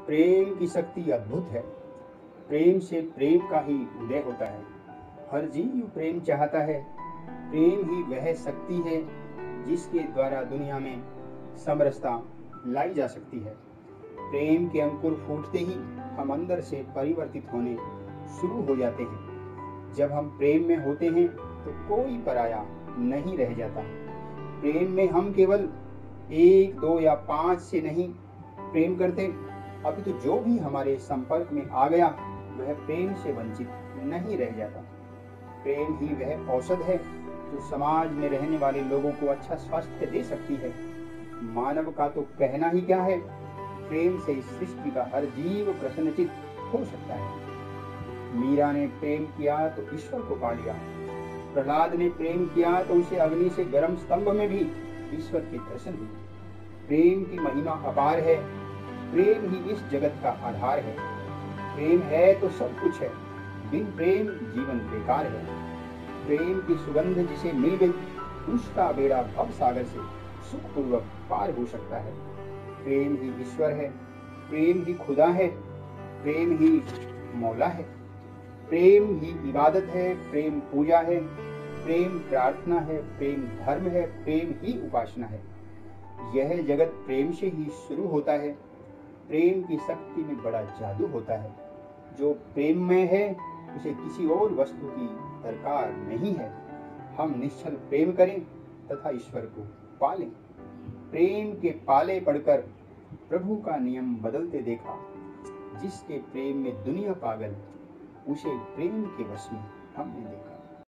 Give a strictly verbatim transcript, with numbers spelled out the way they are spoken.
प्रेम की शक्ति अद्भुत है। प्रेम से प्रेम का ही उदय होता है। हर जीव प्रेम चाहता है। प्रेम ही वह शक्ति है जिसके द्वारा दुनिया में समरसता लाई जा सकती है। प्रेम के अंकुर फूटते ही हम अंदर से परिवर्तित होने शुरू हो जाते हैं। जब हम प्रेम में होते हैं तो कोई पराया नहीं रह जाता। प्रेम में हम केवल एक, दो या पांच से नहीं प्रेम करते, अभी तो जो भी हमारे संपर्क में आ गया वह प्रेम से वंचित नहीं रह जाता। प्रेम ही वह औषध है जो समाज में रहने वाले लोगों को अच्छा स्वास्थ्य दे सकती है। मानव का तो कहना ही क्या है, प्रेम से इस सृष्टि का हर जीव प्रसन्नचित हो सकता है। मीरा ने प्रेम किया तो ईश्वर को पा लिया। प्रहलाद ने प्रेम किया तो उसे अग्नि से गर्म स्तंभ में भी ईश्वर के दर्शन हुए। प्रेम की महिमा अपार है। प्रेम ही इस जगत का आधार है। प्रेम है तो सब कुछ है, बिन प्रेम जीवन बेकार है। प्रेम की सुगंध जिसे मिल गई उसका बेड़ा भव सागर से सुखपूर्वक पार हो सकता है। प्रेम ही ईश्वर है, प्रेम ही खुदा है, प्रेम ही मौला है। प्रेम ही इबादत है, प्रेम पूजा है, प्रेम प्रार्थना है, प्रेम धर्म है, प्रेम ही उपासना है। यह जगत प्रेम से ही शुरू होता है। प्रेम की शक्ति में बड़ा जादू होता है। जो प्रेम में है उसे किसी और वस्तु की दरकार नहीं है। हम निश्चल प्रेम करें तथा ईश्वर को पालें। प्रेम के पाले पढ़कर प्रभु का नियम बदलते देखा। जिसके प्रेम में दुनिया पागल, उसे प्रेम के वश में हमने देखा।